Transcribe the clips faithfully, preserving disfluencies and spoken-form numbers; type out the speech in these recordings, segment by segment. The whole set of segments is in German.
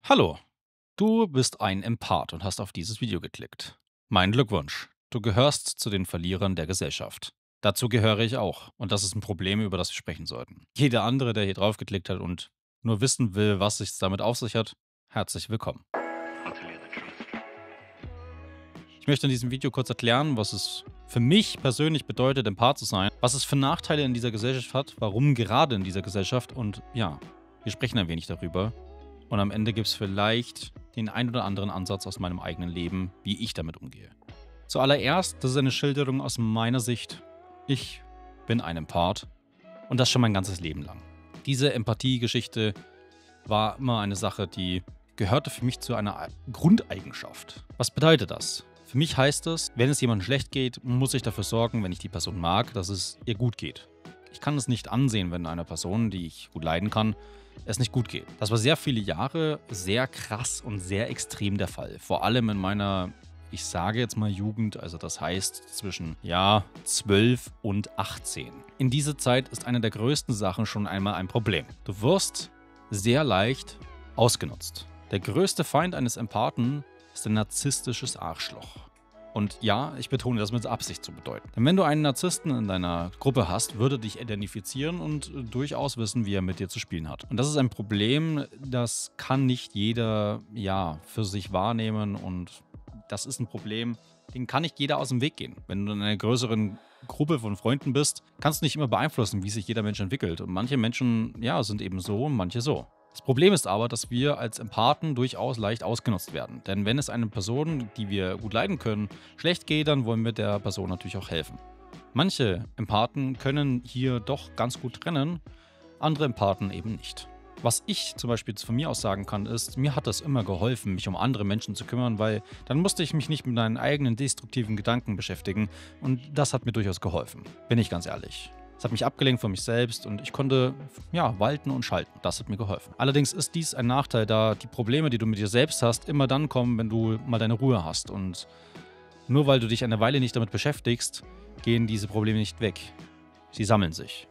Hallo, du bist ein Empath und hast auf dieses Video geklickt. Mein Glückwunsch. Du gehörst zu den Verlierern der Gesellschaft. Dazu gehöre ich auch. Und das ist ein Problem, über das wir sprechen sollten. Jeder andere, der hier drauf geklickt hat und nur wissen will, was sich damit auf sich hat, herzlich willkommen. Ich möchte in diesem Video kurz erklären, was es für mich persönlich bedeutet, Empath zu sein, was es für Nachteile in dieser Gesellschaft hat, warum gerade in dieser Gesellschaft und ja, wir sprechen ein wenig darüber. Und am Ende gibt es vielleicht den ein oder anderen Ansatz aus meinem eigenen Leben, wie ich damit umgehe. Zuallererst, das ist eine Schilderung aus meiner Sicht. Ich bin ein Empath und das schon mein ganzes Leben lang. Diese Empathie-Geschichte war immer eine Sache, die gehörte für mich zu einer Grundeigenschaft. Was bedeutet das? Für mich heißt es, wenn es jemandem schlecht geht, muss ich dafür sorgen, wenn ich die Person mag, dass es ihr gut geht. Ich kann es nicht ansehen, wenn einer Person, die ich gut leiden kann, es nicht gut geht. Das war sehr viele Jahre sehr krass und sehr extrem der Fall. Vor allem in meiner, ich sage jetzt mal Jugend, also das heißt zwischen, ja, zwölf und achtzehn. In dieser Zeit ist eine der größten Sachen schon einmal ein Problem. Du wirst sehr leicht ausgenutzt. Der größte Feind eines Empathen ist ein narzisstisches Arschloch. Und ja, ich betone das mit Absicht zu bedeuten. Denn wenn du einen Narzissten in deiner Gruppe hast, würde dich identifizieren und durchaus wissen, wie er mit dir zu spielen hat. Und das ist ein Problem, das kann nicht jeder, ja, für sich wahrnehmen. Und das ist ein Problem, den kann nicht jeder aus dem Weg gehen. Wenn du in einer größeren Gruppe von Freunden bist, kannst du nicht immer beeinflussen, wie sich jeder Mensch entwickelt. Und manche Menschen, ja, sind eben so und manche so. Das Problem ist aber, dass wir als Empathen durchaus leicht ausgenutzt werden. Denn wenn es einer Person, die wir gut leiden können, schlecht geht, dann wollen wir der Person natürlich auch helfen. Manche Empathen können hier doch ganz gut trennen, andere Empathen eben nicht. Was ich zum Beispiel von mir aus sagen kann, ist, mir hat das immer geholfen, mich um andere Menschen zu kümmern, weil dann musste ich mich nicht mit meinen eigenen destruktiven Gedanken beschäftigen und das hat mir durchaus geholfen, bin ich ganz ehrlich. Es hat mich abgelenkt von mich selbst und ich konnte, ja, walten und schalten. Das hat mir geholfen. Allerdings ist dies ein Nachteil, da die Probleme, die du mit dir selbst hast, immer dann kommen, wenn du mal deine Ruhe hast. Und nur weil du dich eine Weile nicht damit beschäftigst, gehen diese Probleme nicht weg. Sie sammeln sich.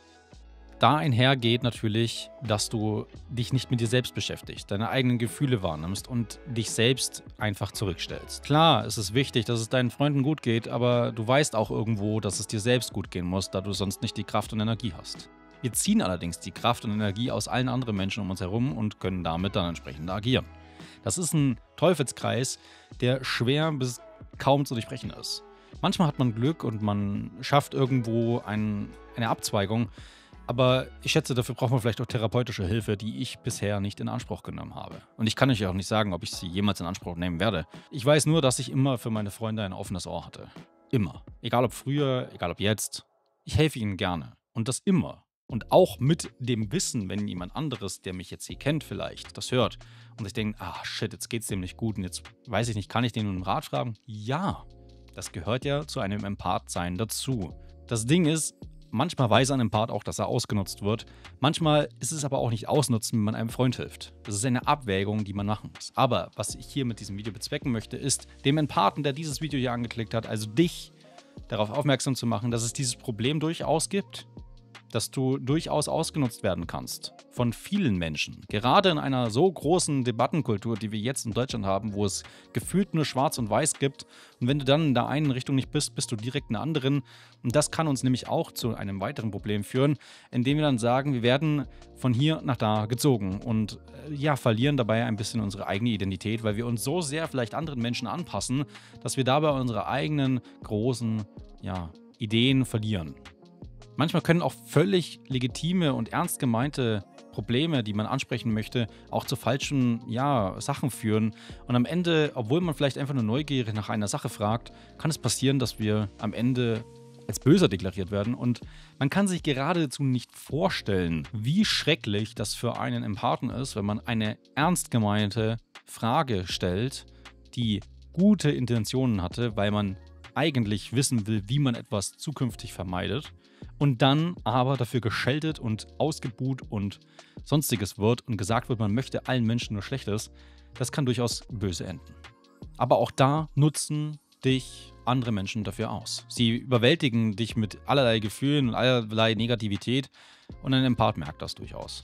Da einhergeht natürlich, dass du dich nicht mit dir selbst beschäftigst, deine eigenen Gefühle wahrnimmst und dich selbst einfach zurückstellst. Klar, es ist wichtig, dass es deinen Freunden gut geht, aber du weißt auch irgendwo, dass es dir selbst gut gehen muss, da du sonst nicht die Kraft und Energie hast. Wir ziehen allerdings die Kraft und Energie aus allen anderen Menschen um uns herum und können damit dann entsprechend agieren. Das ist ein Teufelskreis, der schwer bis kaum zu durchbrechen ist. Manchmal hat man Glück und man schafft irgendwo ein, eine Abzweigung, aber ich schätze, dafür braucht man vielleicht auch therapeutische Hilfe, die ich bisher nicht in Anspruch genommen habe. Und ich kann euch auch nicht sagen, ob ich sie jemals in Anspruch nehmen werde. Ich weiß nur, dass ich immer für meine Freunde ein offenes Ohr hatte. Immer. Egal ob früher, egal ob jetzt. Ich helfe ihnen gerne. Und das immer. Und auch mit dem Wissen, wenn jemand anderes, der mich jetzt hier kennt vielleicht, das hört und sich denkt, ah shit, jetzt geht's dem nicht gut und jetzt weiß ich nicht, kann ich den um Rat fragen? Ja, das gehört ja zu einem Empath-Sein dazu. Das Ding ist, manchmal weiß ein Empath auch, dass er ausgenutzt wird. Manchmal ist es aber auch nicht ausnutzen, wenn man einem Freund hilft. Das ist eine Abwägung, die man machen muss. Aber was ich hier mit diesem Video bezwecken möchte, ist, dem Empathen, der dieses Video hier angeklickt hat, also dich, darauf aufmerksam zu machen, dass es dieses Problem durchaus gibt. Dass du durchaus ausgenutzt werden kannst von vielen Menschen. Gerade in einer so großen Debattenkultur, die wir jetzt in Deutschland haben, wo es gefühlt nur schwarz und weiß gibt. Und wenn du dann in der einen Richtung nicht bist, bist du direkt in der anderen. Und das kann uns nämlich auch zu einem weiteren Problem führen, indem wir dann sagen, wir werden von hier nach da gezogen und äh, ja, verlieren dabei ein bisschen unsere eigene Identität, weil wir uns so sehr vielleicht anderen Menschen anpassen, dass wir dabei unsere eigenen großen, ja, Ideen verlieren. Manchmal können auch völlig legitime und ernst gemeinte Probleme, die man ansprechen möchte, auch zu falschen, ja, Sachen führen. Und am Ende, obwohl man vielleicht einfach nur neugierig nach einer Sache fragt, kann es passieren, dass wir am Ende als böser deklariert werden. Und man kann sich geradezu nicht vorstellen, wie schrecklich das für einen Empathen ist, wenn man eine ernst gemeinte Frage stellt, die gute Intentionen hatte, weil man eigentlich wissen will, wie man etwas zukünftig vermeidet und dann aber dafür gescheltet und ausgebuht und sonstiges wird und gesagt wird, man möchte allen Menschen nur Schlechtes, das kann durchaus böse enden. Aber auch da nutzen dich andere Menschen dafür aus. Sie überwältigen dich mit allerlei Gefühlen und allerlei Negativität und ein Empath merkt das durchaus.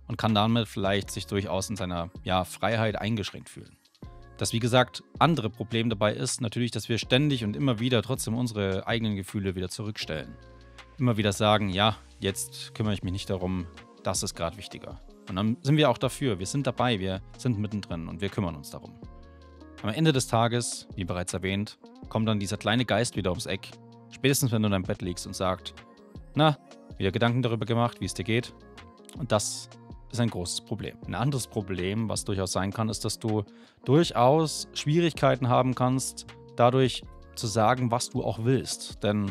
und kann damit vielleicht sich durchaus in seiner ja, Freiheit eingeschränkt fühlen. Das, wie gesagt, andere Problem dabei ist natürlich, dass wir ständig und immer wieder trotzdem unsere eigenen Gefühle wieder zurückstellen. Immer wieder sagen, ja, jetzt kümmere ich mich nicht darum, das ist gerade wichtiger. Und dann sind wir auch dafür, wir sind dabei, wir sind mittendrin und wir kümmern uns darum. Am Ende des Tages, wie bereits erwähnt, kommt dann dieser kleine Geist wieder ums Eck, spätestens wenn du in deinem Bett liegst und sagt, na, wieder Gedanken darüber gemacht, wie es dir geht. Und das ist ein großes Problem. Ein anderes Problem, was durchaus sein kann, ist, dass du durchaus Schwierigkeiten haben kannst, dadurch zu sagen, was du auch willst. Denn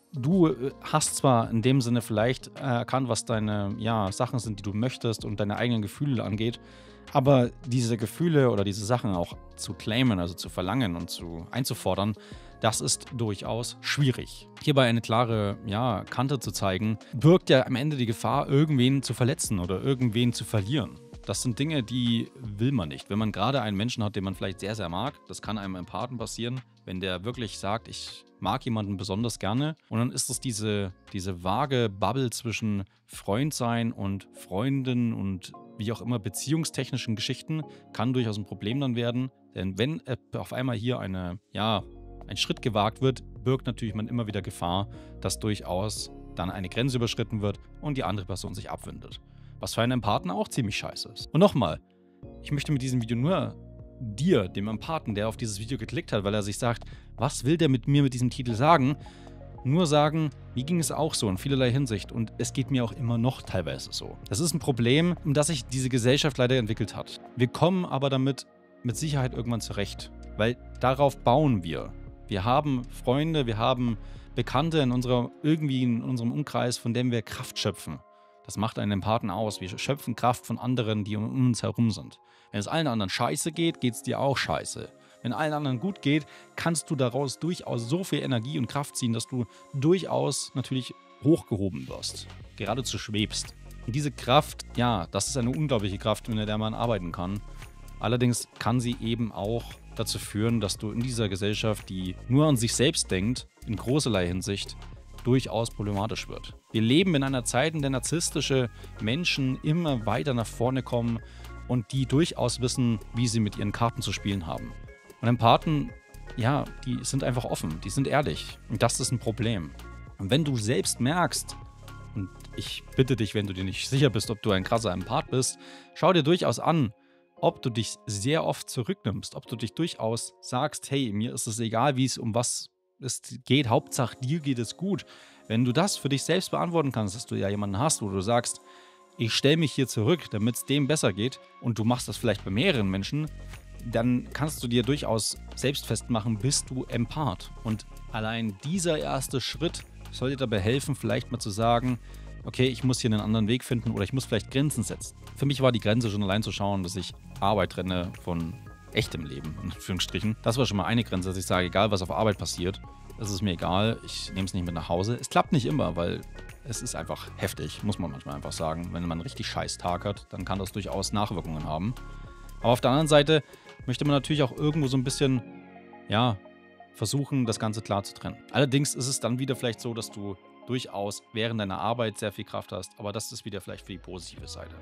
du hast zwar in dem Sinne vielleicht erkannt, was deine ja, Sachen sind, die du möchtest und deine eigenen Gefühle angeht, aber diese Gefühle oder diese Sachen auch zu claimen, also zu verlangen und zu einzufordern, das ist durchaus schwierig. Hierbei eine klare ja, Kante zu zeigen, birgt ja am Ende die Gefahr, irgendwen zu verletzen oder irgendwen zu verlieren. Das sind Dinge, die will man nicht. Wenn man gerade einen Menschen hat, den man vielleicht sehr, sehr mag, das kann einem Empathen passieren, wenn der wirklich sagt, ich mag jemanden besonders gerne. Und dann ist es diese, diese vage Bubble zwischen Freund sein und Freundin und wie auch immer beziehungstechnischen Geschichten, kann durchaus ein Problem dann werden. Denn wenn auf einmal hier eine, ja, ein Schritt gewagt wird, birgt natürlich man immer wieder Gefahr, dass durchaus dann eine Grenze überschritten wird und die andere Person sich abwendet. Was für einen Empathen auch ziemlich scheiße ist. Und nochmal, ich möchte mit diesem Video nur dir, dem Empathen, der auf dieses Video geklickt hat, weil er sich sagt, was will der mit mir mit diesem Titel sagen, nur sagen, mir ging es auch so in vielerlei Hinsicht und es geht mir auch immer noch teilweise so. Das ist ein Problem, um das sich diese Gesellschaft leider entwickelt hat. Wir kommen aber damit mit Sicherheit irgendwann zurecht, weil darauf bauen wir. Wir haben Freunde, wir haben Bekannte in unserer, irgendwie in unserem Umkreis, von dem wir Kraft schöpfen. Das macht einen Empathen aus. Wir schöpfen Kraft von anderen, die um uns herum sind. Wenn es allen anderen scheiße geht, geht es dir auch scheiße. Wenn allen anderen gut geht, kannst du daraus durchaus so viel Energie und Kraft ziehen, dass du durchaus natürlich hochgehoben wirst. Geradezu schwebst. Und diese Kraft, ja, das ist eine unglaubliche Kraft, mit der man arbeiten kann. Allerdings kann sie eben auch dazu führen, dass du in dieser Gesellschaft, die nur an sich selbst denkt, in großerlei Hinsicht, durchaus problematisch wird. Wir leben in einer Zeit, in der narzisstische Menschen immer weiter nach vorne kommen und die durchaus wissen, wie sie mit ihren Karten zu spielen haben. Und Empathen, ja, die sind einfach offen, die sind ehrlich. Und das ist ein Problem. Und wenn du selbst merkst, und ich bitte dich, wenn du dir nicht sicher bist, ob du ein krasser Empath bist, schau dir durchaus an, ob du dich sehr oft zurücknimmst, ob du dich durchaus sagst, hey, mir ist es egal, wie es um was es geht, Hauptsache dir geht es gut. Wenn du das für dich selbst beantworten kannst, dass du ja jemanden hast, wo du sagst, ich stelle mich hier zurück, damit es dem besser geht und du machst das vielleicht bei mehreren Menschen, dann kannst du dir durchaus selbst festmachen, bist du Empath. Und allein dieser erste Schritt soll dir dabei helfen, vielleicht mal zu sagen, okay, ich muss hier einen anderen Weg finden oder ich muss vielleicht Grenzen setzen. Für mich war die Grenze schon allein zu schauen, dass ich Arbeit trenne von echtem Leben, in Anführungsstrichen. Das war schon mal eine Grenze, dass ich sage, egal was auf Arbeit passiert, es ist mir egal, ich nehme es nicht mit nach Hause. Es klappt nicht immer, weil es ist einfach heftig, muss man manchmal einfach sagen. Wenn man einen richtig scheiß Tag hat, dann kann das durchaus Nachwirkungen haben. Aber auf der anderen Seite möchte man natürlich auch irgendwo so ein bisschen, ja, versuchen, das Ganze klar zu trennen. Allerdings ist es dann wieder vielleicht so, dass du durchaus während deiner Arbeit sehr viel Kraft hast, aber das ist wieder vielleicht für die positive Seite.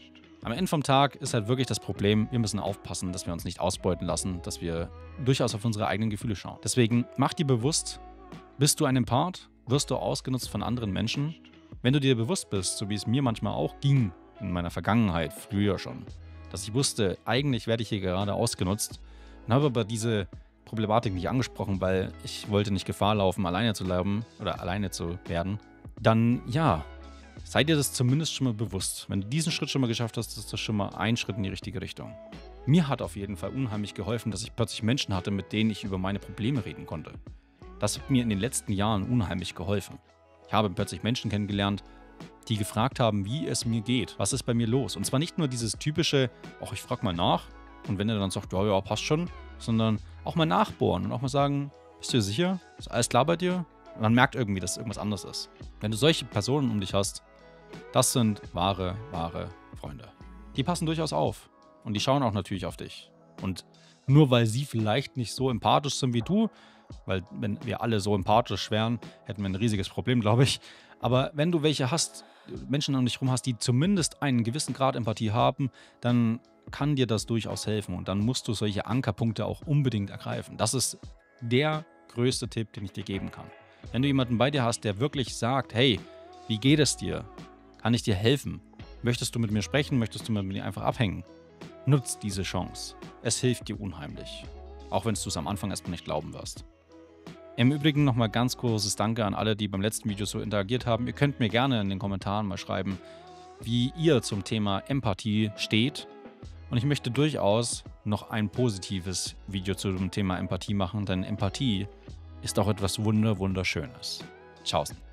Am Ende vom Tag ist halt wirklich das Problem, wir müssen aufpassen, dass wir uns nicht ausbeuten lassen, dass wir durchaus auf unsere eigenen Gefühle schauen. Deswegen mach dir bewusst, bist du ein Empath? Wirst du ausgenutzt von anderen Menschen? Wenn du dir bewusst bist, so wie es mir manchmal auch ging in meiner Vergangenheit, früher schon, dass ich wusste, eigentlich werde ich hier gerade ausgenutzt und habe aber diese Problematik nicht angesprochen, weil ich wollte nicht Gefahr laufen, alleine zu bleiben oder alleine zu werden, dann ja, sei dir das zumindest schon mal bewusst. Wenn du diesen Schritt schon mal geschafft hast, ist das schon mal ein Schritt in die richtige Richtung. Mir hat auf jeden Fall unheimlich geholfen, dass ich plötzlich Menschen hatte, mit denen ich über meine Probleme reden konnte. Das hat mir in den letzten Jahren unheimlich geholfen. Ich habe plötzlich Menschen kennengelernt, die gefragt haben, wie es mir geht, was ist bei mir los. Und zwar nicht nur dieses typische, ach, ich frage mal nach und wenn er dann sagt, ja, ja, passt schon, sondern auch mal nachbohren und auch mal sagen, bist du dir sicher? Ist alles klar bei dir? Und man merkt irgendwie, dass irgendwas anderes ist. Wenn du solche Personen um dich hast, das sind wahre, wahre Freunde. Die passen durchaus auf und die schauen auch natürlich auf dich. Und nur weil sie vielleicht nicht so empathisch sind wie du, weil wenn wir alle so empathisch wären, hätten wir ein riesiges Problem, glaube ich. Aber wenn du welche hast, Menschen um dich herum hast, die zumindest einen gewissen Grad Empathie haben, dann kann dir das durchaus helfen. Und dann musst du solche Ankerpunkte auch unbedingt ergreifen. Das ist der größte Tipp, den ich dir geben kann. Wenn du jemanden bei dir hast, der wirklich sagt, hey, wie geht es dir? Kann ich dir helfen? Möchtest du mit mir sprechen? Möchtest du mit mir einfach abhängen? Nutz diese Chance. Es hilft dir unheimlich. Auch wenn du es am Anfang erstmal nicht glauben wirst. Im Übrigen nochmal ganz großes Danke an alle, die beim letzten Video so interagiert haben. Ihr könnt mir gerne in den Kommentaren mal schreiben, wie ihr zum Thema Empathie steht. Und ich möchte durchaus noch ein positives Video zu dem Thema Empathie machen, denn Empathie ist auch etwas Wunder, Wunderschönes. Tschaußen.